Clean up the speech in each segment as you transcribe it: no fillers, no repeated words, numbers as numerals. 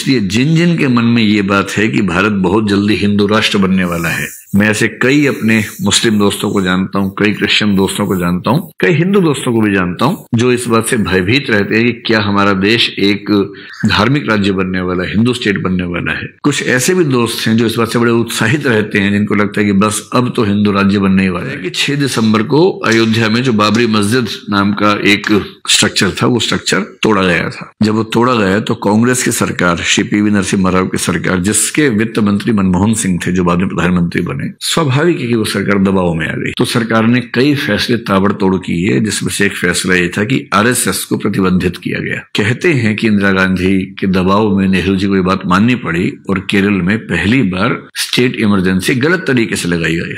इसलिए जिन जिन के मन में ये बात है कि भारत बहुत जल्दी हिंदू राष्ट्र बनने वाला है, मैं ऐसे कई अपने मुस्लिम दोस्तों को जानता हूं, कई क्रिश्चियन दोस्तों को जानता हूं, कई हिंदू दोस्तों को भी जानता हूं, जो इस बात से भयभीत रहते हैं कि क्या हमारा देश एक धार्मिक राज्य बनने वाला है, हिंदू स्टेट बनने वाला है। कुछ ऐसे भी दोस्त हैं जो इस बात से बड़े उत्साहित रहते हैं, जिनको लगता है कि बस अब तो हिंदू राज्य बनने ही वाला है। कि 6 दिसंबर को अयोध्या में जो बाबरी मस्जिद नाम का एक स्ट्रक्चर था, वो स्ट्रक्चर तोड़ा गया था। जब वो तोड़ा गया तो कांग्रेस की सरकार, श्री पीवी नरसिम्हा राव की सरकार, जिसके वित्त मंत्री मनमोहन सिंह थे, जो बाद में प्रधानमंत्री बने, स्वाभाविक है कि वो सरकार दबाव में आ गई। तो सरकार ने कई फैसले ताबड़तोड़ किए, जिसमें से एक फैसला ये था कि आरएसएस को प्रतिबंधित किया गया। कहते हैं कि इंदिरा गांधी के दबाव में नेहरू जी को ये बात माननी पड़ी और केरल में पहली बार स्टेट इमरजेंसी गलत तरीके से लगाई गई।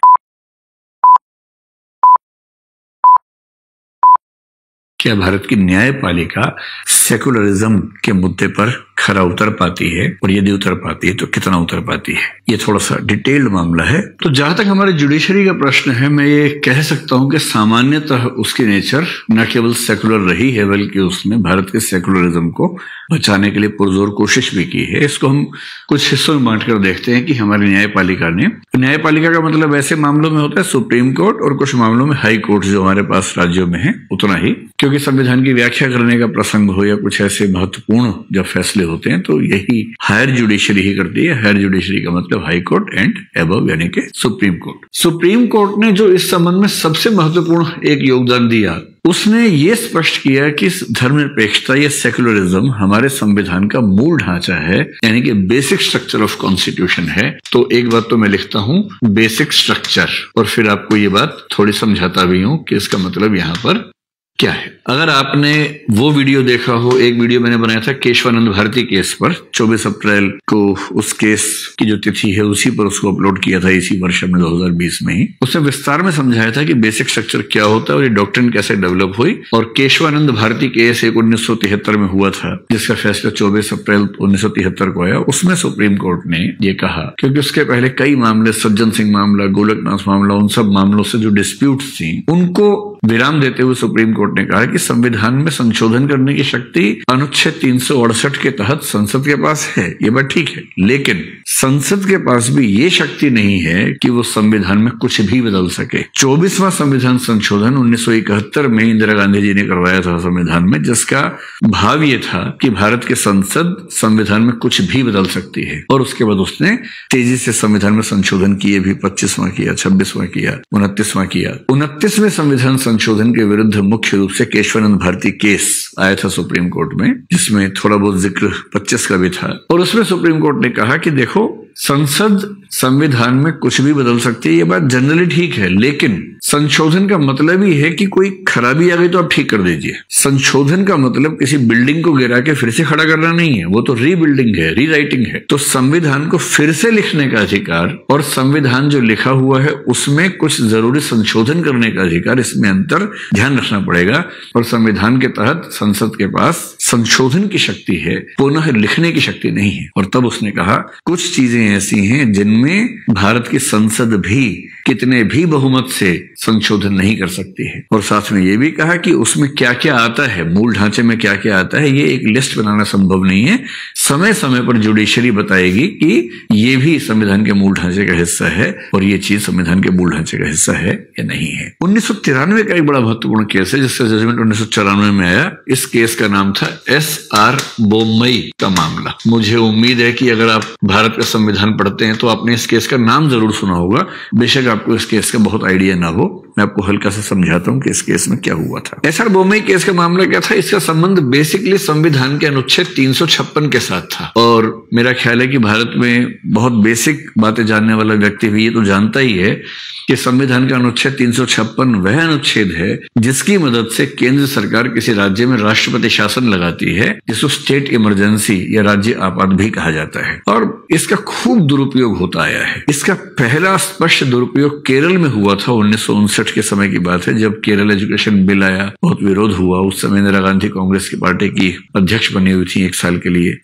क्या भारत की न्यायपालिका सेकुलरिज्म के मुद्दे पर खरा उतर पाती है, और यदि उतर पाती है तो कितना उतर पाती है? ये थोड़ा सा डिटेल्ड मामला है। तो जहां तक हमारे जुडिशरी का प्रश्न है, मैं ये कह सकता हूं कि सामान्यतः उसकी नेचर न केवल सेकुलर रही है, बल्कि उसने भारत के सेकुलरिज्म को बचाने के लिए पुरजोर कोशिश भी की है। इसको हम कुछ हिस्सों में बांट कर देखते हैं कि हमारी न्यायपालिका ने, न्यायपालिका का मतलब ऐसे मामलों में होता है सुप्रीम कोर्ट, और कुछ मामलों में हाई कोर्ट जो हमारे पास राज्यों में है, उतना ही। क्योंकि संविधान की व्याख्या करने का प्रसंग हो या कुछ ऐसे महत्वपूर्ण जब फैसले होते हैं तो यही हायर जुडिशरी ही करती है। हायर जुडिशरी का मतलब हाई कोर्ट एंड अबव, यानी कि सुप्रीम कोर्ट। सुप्रीम कोर्ट ने जो इस संबंध में सबसे महत्वपूर्ण एक योगदान दिया, उसने ये स्पष्ट किया कि धर्मनिरपेक्षता या सेकुलरिज्म हमारे संविधान का मूल ढांचा है, यानी कि बेसिक स्ट्रक्चर ऑफ कॉन्स्टिट्यूशन है। तो एक बात तो मैं लिखता हूं, बेसिक स्ट्रक्चर, और फिर आपको ये बात थोड़ी समझाता भी हूं कि इसका मतलब यहां पर क्या है। अगर आपने वो वीडियो देखा हो, एक वीडियो मैंने बनाया था केशवानंद भारती केस पर, 24 अप्रैल को उस केस की जो तिथि है उसी पर उसको अपलोड किया था, इसी वर्ष में 2020 में ही। उसने विस्तार में समझाया था कि बेसिक स्ट्रक्चर क्या होता है और ये डॉक्ट्रिन कैसे डेवलप हुई। और केशवानंद भारती केस एक 1973 में हुआ था, जिसका फैसला 24 अप्रैल 1973 को आया। उसमें सुप्रीम कोर्ट ने ये कहा, क्योंकि उसके पहले कई मामले, सज्जन सिंह मामला, गोलकनाथ मामला, उन सब मामलों से जो डिस्प्यूट थी उनको विराम देते हुए सुप्रीम कोर्ट ने कहा कि संविधान में संशोधन करने की शक्ति अनुच्छेद 368 के तहत संसद के पास है, ये बात ठीक है, लेकिन संसद के पास भी ये शक्ति नहीं है कि वो संविधान में कुछ भी बदल सके। 24वां संविधान संशोधन 1971 में इंदिरा गांधी जी ने करवाया था संविधान में, जिसका भाव ये था कि भारत के संसद संविधान में कुछ भी बदल सकती है। और उसके बाद उसने तेजी से संविधान में संशोधन किए भी, 25वां किया, 26वां किया, 29वां किया। 29वें संविधान संशोधन के विरुद्ध मुख्य रूप से केशवानंद भारती केस आया था सुप्रीम कोर्ट में, जिसमें थोड़ा बहुत जिक्र 25 का भी था। और उसमें सुप्रीम कोर्ट ने कहा कि देखो, संसद संविधान में कुछ भी बदल सकती है, ये बात जनरली ठीक है, लेकिन संशोधन का मतलब ही है कि कोई खराबी आ गई तो आप ठीक कर दीजिए। संशोधन का मतलब किसी बिल्डिंग को गिरा के फिर से खड़ा करना नहीं है, वो तो रीबिल्डिंग है, रीराइटिंग है। तो संविधान को फिर से लिखने का अधिकार और संविधान जो लिखा हुआ है उसमें कुछ जरूरी संशोधन करने का अधिकार, इसमें अंतर ध्यान रखना पड़ेगा। और संविधान के तहत संसद के पास संशोधन की शक्ति है, पुनः लिखने की शक्ति नहीं है। और तब उसने कहा कुछ चीजें ऐसी हैं जिनमें भारत की संसद भी कितने भी बहुमत से संशोधन नहीं कर सकती है। और साथ में ये भी कहा कि उसमें क्या क्या आता है, मूल ढांचे में क्या क्या आता है, ये एक लिस्ट बनाना संभव नहीं है। समय समय पर जुडिशरी बताएगी कि ये भी संविधान के मूल ढांचे का हिस्सा है और ये चीज संविधान के मूल ढांचे का हिस्सा है या नहीं है। 1993 का एक बड़ा महत्वपूर्ण केस है, जिसका जजमेंट 1994 में आया। इस केस का नाम था SR बोम्मई का मामला। मुझे उम्मीद है कि अगर आप भारत का संविधान पढ़ते हैं तो आपने इस केस का नाम जरूर सुना होगा, बेशक आपको इस केस का बहुत आइडिया ना हो। मैं आपको हल्का सा समझाता हूं कि इस केस में क्या हुआ था। SR बोम्मई केस का मामला क्या था? इसका संबंध बेसिकली संविधान के अनुच्छेद 356 के साथ था। और मेरा ख्याल है कि भारत में बहुत बेसिक बातें जानने वाला व्यक्ति भी ये तो जानता ही है कि संविधान का अनुच्छेद 356 वह अनुच्छेद है जिसकी मदद से केंद्र सरकार किसी राज्य में राष्ट्रपति शासन लगाती है, जिसको स्टेट इमरजेंसी या राज्य आपात भी कहा जाता है। और इसका खूब दुरुपयोग होता आया है। इसका पहला स्पष्ट दुरुपयोग केरल में हुआ था। 1959 के समय की बात है, जब केरल एजुकेशन बिल आया, बहुत विरोध हुआ। उस समय इंदिरा गांधी कांग्रेस की पार्टी की अध्यक्ष बनी हुई थी 1 साल के लिए, और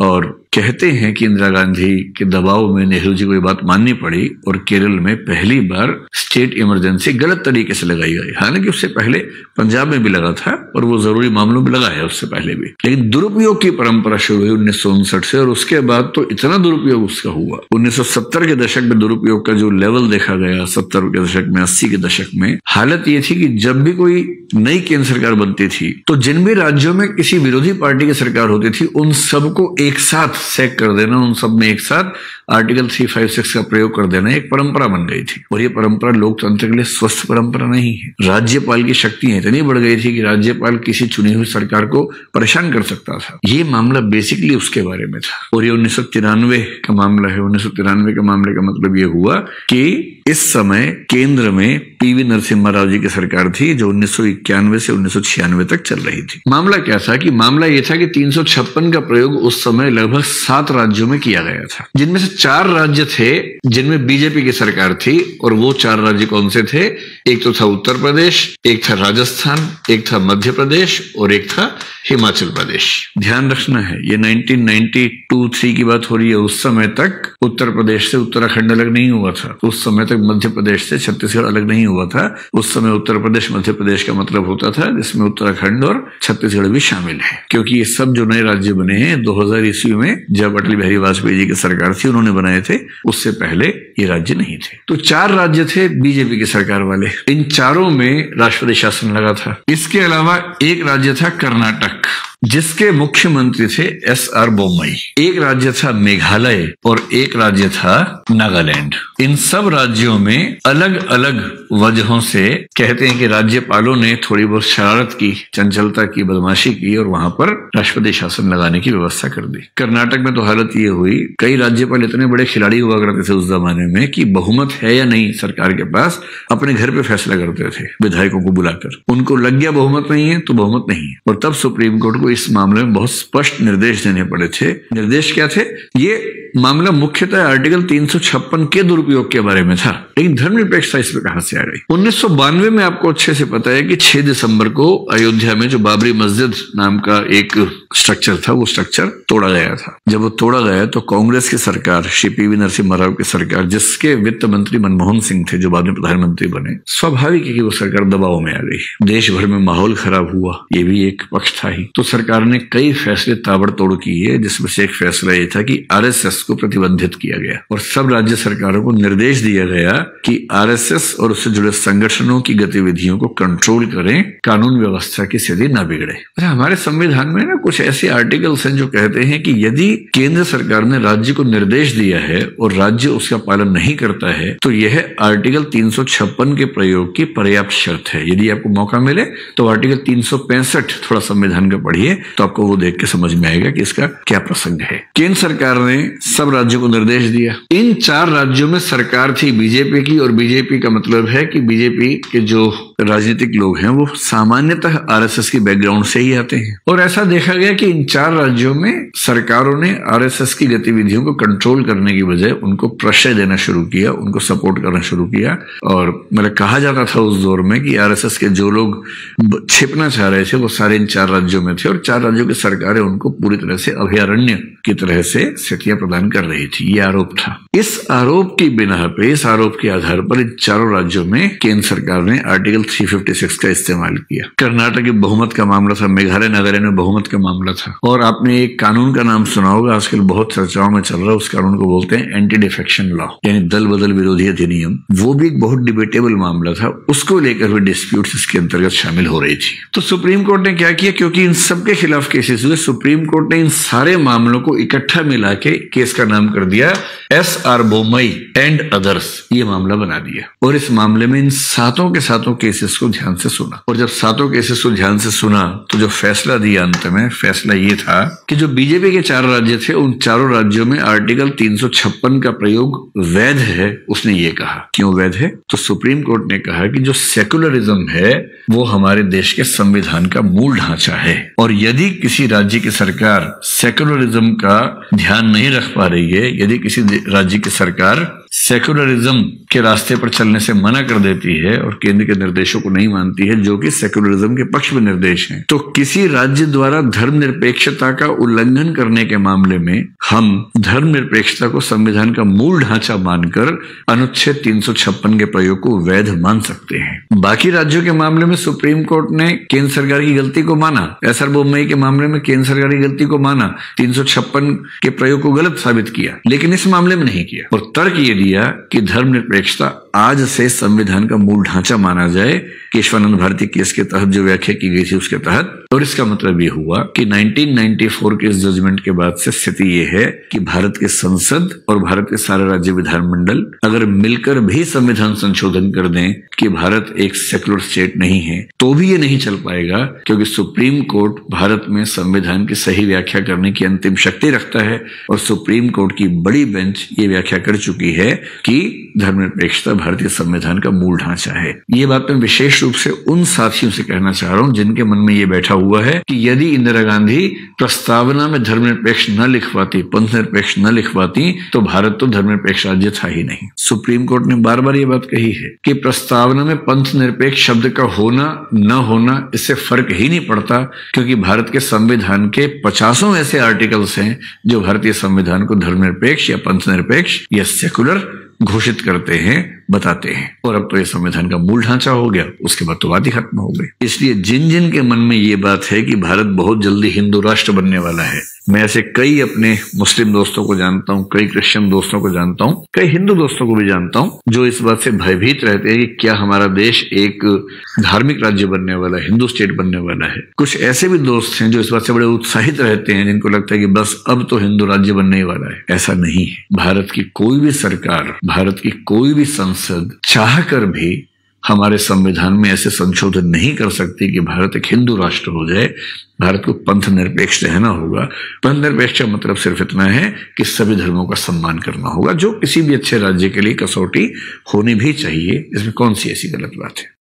कहते हैं कि इंदिरा गांधी के दबाव में नेहरू जी को ये बात माननी पड़ी और केरल में पहली बार स्टेट इमरजेंसी गलत तरीके से लगाई गई। हालांकि उससे पहले पंजाब में भी लगा था और वो जरूरी मामलों में लगा है उससे पहले भी, लेकिन दुरुपयोग की परंपरा शुरू हुई 1959 से और उसके बाद तो इतना दुरुपयोग उसका हुआ। 1970 के दशक में दुरुपयोग का जो लेवल देखा गया, 70 के दशक में, 80 के दशक में, हालत ये थी कि जब भी कोई नई केंद्र सरकार बनती थी तो जिन भी राज्यों में किसी विरोधी पार्टी की सरकार होती थी उन सबको एक साथ सैक कर देना, उन सब में एक साथ आर्टिकल 356 का प्रयोग कर देना एक परंपरा बन गई थी। और ये परंपरा लोकतंत्र के लिए स्वस्थ परंपरा नहीं है। राज्यपाल की शक्तियां इतनी बढ़ गई थी कि राज्यपाल किसी चुनी हुई सरकार को परेशान कर सकता था। ये मामला बेसिकली उसके बारे में था। और ये 1993 का मामला है। 1993 के मामले का मतलब ये हुआ कि इस समय केंद्र में पीवी नरसिम्हा राव जी की सरकार थी जो 1991 से 1996 तक चल रही थी। मामला क्या था कि मामला ये था कि 356 का प्रयोग उस समय लगभग 7 राज्यों में किया गया था, जिनमें से 4 राज्य थे जिनमें बीजेपी की सरकार थी। और वो 4 राज्य कौन से थे? एक तो था उत्तर प्रदेश, एक था राजस्थान, एक था मध्य प्रदेश और एक था हिमाचल प्रदेश। ध्यान रखना है ये 1992-3 की बात हो रही है। उस समय तक उत्तर प्रदेश से उत्तराखंड अलग नहीं हुआ था। उस समय तक मध्य प्रदेश से छत्तीसगढ़ अलग नहीं हुआ था। उस समय उत्तर प्रदेश मध्य प्रदेश का मतलब होता था जिसमें उत्तराखंड और छत्तीसगढ़ भी शामिल है, क्योंकि ये सब जो नए राज्य बने हैं 2000 ईस्वी में जब अटल बिहारी वाजपेयी जी की सरकार थी उन्होंने बनाए थे। उससे पहले ये राज्य नहीं थे। तो 4 राज्य थे बीजेपी की सरकार वाले। इन चारों में राष्ट्रपति शासन लगा था। इसके अलावा एक राज्य था कर्नाटक जिसके मुख्यमंत्री थे SR बोम्मई। एक राज्य था मेघालय और एक राज्य था नागालैंड। इन सब राज्यों में अलग अलग वजहों से कहते हैं कि राज्यपालों ने थोड़ी बहुत शरारत की, चंचलता की, बदमाशी की और वहां पर राष्ट्रपति शासन लगाने की व्यवस्था कर दी। कर्नाटक में तो हालत ये हुई, कई राज्यपाल इतने बड़े खिलाड़ी हुआ करते थे उस जमाने में कि बहुमत है या नहीं सरकार के पास अपने घर पे फैसला करते थे विधायकों को बुलाकर। उनको लग गया बहुमत नहीं है तो बहुमत नहीं है। और तब सुप्रीम कोर्ट इस मामले में बहुत स्पष्ट निर्देश देने पड़े थे। निर्देश क्या थे? ये मामला मुख्यतः आर्टिकल 356 के दुरुपयोग के बारे में था, लेकिन धर्मनिरपेक्षता इसमें कहां से आ गई? 1992 में आपको अच्छे से पता है कि 6 दिसंबर को अयोध्या में जो बाबरी मस्जिद नाम का एक स्ट्रक्चर था वो स्ट्रक्चर तोड़ा गया था। जब वो तोड़ा गया तो कांग्रेस की सरकार, श्री पीवी नरसिम्हा राव की सरकार, जिसके वित्त मंत्री मनमोहन सिंह थे जो बाद में प्रधानमंत्री बने, स्वाभाविक है कि वो सरकार दबाव में आ गई। देश भर में माहौल खराब हुआ, ये भी एक पक्ष था ही। तो सरकार ने कई फैसले ताबड़तोड़ किए, जिसमें से एक फैसला ये था कि आरएसएस को प्रतिबंधित किया गया और सब राज्य सरकारों को निर्देश दिया गया कि आरएसएस और उससे जुड़े संगठनों की गतिविधियों को कंट्रोल करें, कानून व्यवस्था की स्थिति न बिगड़े। हमारे संविधान में ना कुछ ऐसे आर्टिकल्स हैं जो कहते हैं कि यदि केंद्र सरकार ने राज्य को निर्देश दिया है और राज्य उसका पालन नहीं करता है तो यह आर्टिकल 356 के प्रयोग की पर्याप्त शर्त है। यदि आपको मौका मिले तो आर्टिकल 365 थोड़ा संविधान का पढ़िए तो आपको वो देख के समझ में आएगा कि इसका क्या प्रसंग है। केंद्र सरकार ने सब राज्यों को निर्देश दिया। इन 4 राज्यों में सरकार थी बीजेपी की, और बीजेपी का मतलब है कि बीजेपी के जो राजनीतिक लोग हैं वो सामान्यतः आरएसएस की बैकग्राउंड से ही आते हैं। और ऐसा देखा गया कि इन 4 राज्यों में सरकारों ने आरएसएस की गतिविधियों को कंट्रोल करने की बजाय उनको प्रश्रय देना शुरू किया, उनको सपोर्ट करना शुरू किया। और मतलब कहा जाता था उस दौर में कि आरएसएस के जो लोग छिपना चाह रहे थे वो सारे इन 4 राज्यों में थे और 4 राज्यों की सरकारें उनको पूरी तरह से अभयारण्य की तरह से स्थितियां प्रदान कर रही थी। ये आरोप था। इस आरोप की बिना पे, इस आरोप के आधार पर इन 4 राज्यों में केंद्र सरकार ने आर्टिकल 356 का इस्तेमाल किया। कर्नाटक की बहुमत का मामला था, मेघालय नागालैंड में बहुमत का मामला था। और आपने एक कानून का नाम सुना होगा, आजकल बहुत चर्चाओं में चल रहा है, उस कानून को बोलते हैं एंटी डिफेक्शन लॉ, यानी दल बदल विरोधी अधिनियम। वो भी एक बहुत डिबेटेबल मामला था, उसको लेकर भी डिस्प्यूट्स इसके अंतर्गत शामिल हो रही थी। तो सुप्रीम कोर्ट ने क्या किया, क्योंकि इन सबके खिलाफ केसेस हुए, सुप्रीम कोर्ट ने इन सारे मामलों को इकट्ठा मिला के केस का नाम कर दिया SR बोम्मई एंड अदर्स। ये मामला बना दिया और इस मामले में इन 7 के 7 केसेस को ध्यान से सुना। और जब 7 केसेस को ध्यान से सुना तो जो फैसला दिया अंत में, फैसला ये था कि जो बीजेपी के 4 राज्य थे उन 4 राज्यों में आर्टिकल 356 का प्रयोग वैध है। उसने ये कहा। क्यों वैध है? तो सुप्रीम कोर्ट ने कहा कि जो सेकुलरिज्म है वो हमारे देश के संविधान का मूल ढांचा है, और यदि किसी राज्य की सरकार सेकुलरिज्म का ध्यान नहीं रख पा रही है, यदि किसी राज्य की सरकार सेकुलरिज्म के रास्ते पर चलने से मना कर देती है और केंद्र के निर्देशों को नहीं मानती है, जो कि सेकुलरिज्म के पक्ष में निर्देश हैं, तो किसी राज्य द्वारा धर्मनिरपेक्षता का उल्लंघन करने के मामले में हम धर्मनिरपेक्षता को संविधान का मूल ढांचा मानकर अनुच्छेद 356 के प्रयोग को वैध मान सकते हैं। बाकी राज्यों के मामले में सुप्रीम कोर्ट ने केंद्र सरकार की गलती को माना। एसआर बोम्मई के मामले में केंद्र सरकार की गलती को माना, 356 के प्रयोग को गलत साबित किया, लेकिन इस मामले में नहीं किया और तर्क ये दिया कि धर्मनिरपेक्षता आज से संविधान का मूल ढांचा माना जाए, केशवानंद भारती केस के तहत जो व्याख्या की गई थी उसके तहत। और इसका मतलब ये हुआ कि 1994 के इस जजमेंट के बाद से स्थिति ये है कि भारत के संसद और भारत के सारे राज्य विधानमंडल अगर मिलकर भी संविधान संशोधन कर दें कि भारत एक सेकुलर स्टेट नहीं है, तो भी ये नहीं चल पाएगा, क्योंकि सुप्रीम कोर्ट भारत में संविधान की सही व्याख्या करने की अंतिम शक्ति रखता है और सुप्रीम कोर्ट की बड़ी बेंच ये व्याख्या कर चुकी है कि धर्मनिरपेक्षता भारतीय संविधान का मूल ढांचा है। ये बात मैं विशेष रूप से उन साथियों से कहना चाह रहा हूं जिनके मन में ये बैठा हुआ है कि यदि इंदिरा गांधी प्रस्तावना में धर्मनिरपेक्ष न लिखवाती, पंथ निरपेक्ष न लिखवाती, तो भारत तो धर्मनिरपेक्ष राज्य था ही नहीं। सुप्रीम कोर्ट ने बार बार ये बात कही है कि प्रस्तावना में पंथ निरपेक्ष शब्द का होना न होना इससे फर्क ही नहीं पड़ता, क्योंकि भारत के संविधान के 50 ऐसे आर्टिकल्स हैं जो भारतीय संविधान को धर्मनिरपेक्ष या पंथ निरपेक्ष या सेकुलर घोषित करते हैं, बताते हैं। और अब तो ये संविधान का मूल ढांचा हो गया, उसके बाद तो बात ही खत्म हो गई। इसलिए जिन जिन के मन में ये बात है कि भारत बहुत जल्दी हिंदू राष्ट्र बनने वाला है, मैं ऐसे कई अपने मुस्लिम दोस्तों को जानता हूं, कई क्रिश्चियन दोस्तों को जानता हूं, कई हिंदू दोस्तों को भी जानता हूं, जो इस बात से भयभीत रहते हैं कि क्या हमारा देश एक धार्मिक राज्य बनने वाला है, हिंदू स्टेट बनने वाला है। कुछ ऐसे भी दोस्त हैं जो इस बात से बड़े उत्साहित रहते हैं, जिनको लगता है कि बस अब तो हिंदू राज्य बनने वाला है। ऐसा नहीं है। भारत की कोई भी सरकार, भारत की कोई भी संसद चाहकर भी हमारे संविधान में ऐसे संशोधन नहीं कर सकती कि भारत एक हिंदू राष्ट्र हो जाए। भारत को पंथ निरपेक्ष रहना होगा। पंथ निरपेक्ष का मतलब सिर्फ इतना है कि सभी धर्मों का सम्मान करना होगा, जो किसी भी अच्छे राज्य के लिए कसौटी होनी भी चाहिए। इसमें कौन सी ऐसी गलत बात है।